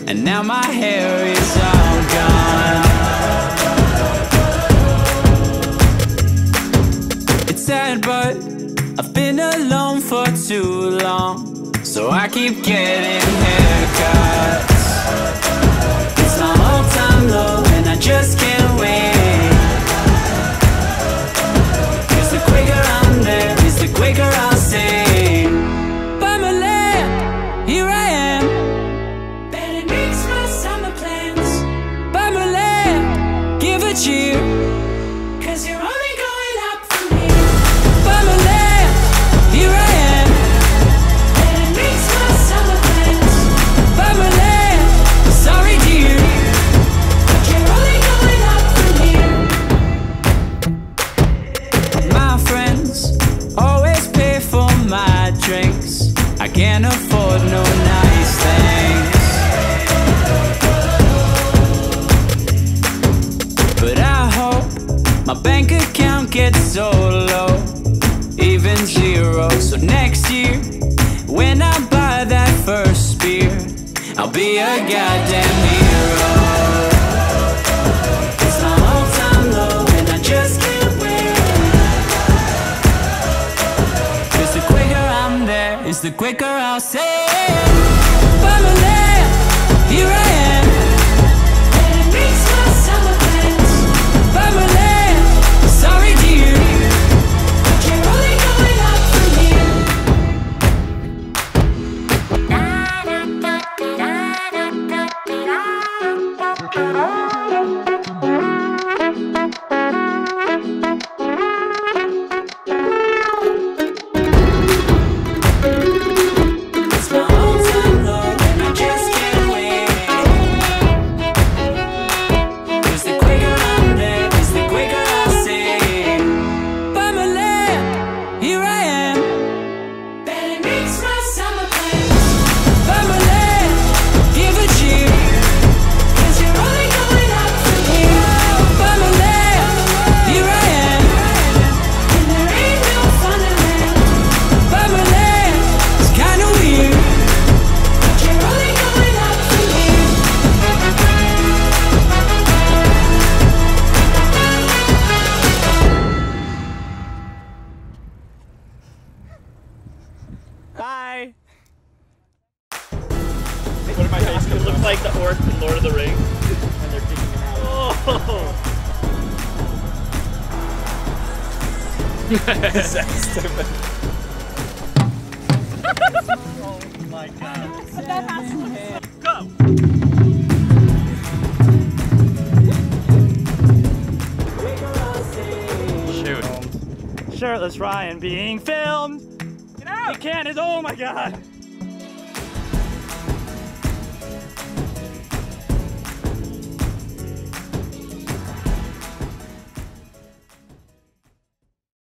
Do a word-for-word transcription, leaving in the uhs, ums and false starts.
and now my hair is all gone. It's sad, but I've been alone for too long, so I keep getting haircuts. It's my all-time low and I just can't wait, 'cause the quicker I'm there is the quicker I'll say, Bummerland, here I am. Better mix my summer plans. Bummerland, give a cheer, 'cause you're only going up from here. Bummerland, here I am. Better mix my summer plans. Bummerland, sorry dear, but you're only going up from here. My friends always pay for my drinks. I can't afford no nice things, but I hope my bank account gets so low, even zero. So next year, when I buy that first beer, I'll be a goddamn hero. It's my all-time low and I just can't wait, 'cause the quicker I'm there is the quicker I'll say, Bummerland, here I am. Better mix my summer plans. Bummerland, sorry dear, but you're only going up from here. It's my all-time low and I just can't wait, 'cause the quicker I'm there is the quicker I'll say, Bummerland, here I am. Better mix my summer plans. Bummerland, give a cheer, 'cause you're only going up from here. Bummerland, here I am. And there ain't no fun around. Bummerland, it's kinda weird, but you're only going up from here. Bye. What am I going to look like the orc in Lord of the Rings? And they're kicking him out. Oh! That's stupid. Oh my god. Go! Shoot. Shirtless Ryan being filmed! Get out! He can't, oh my god!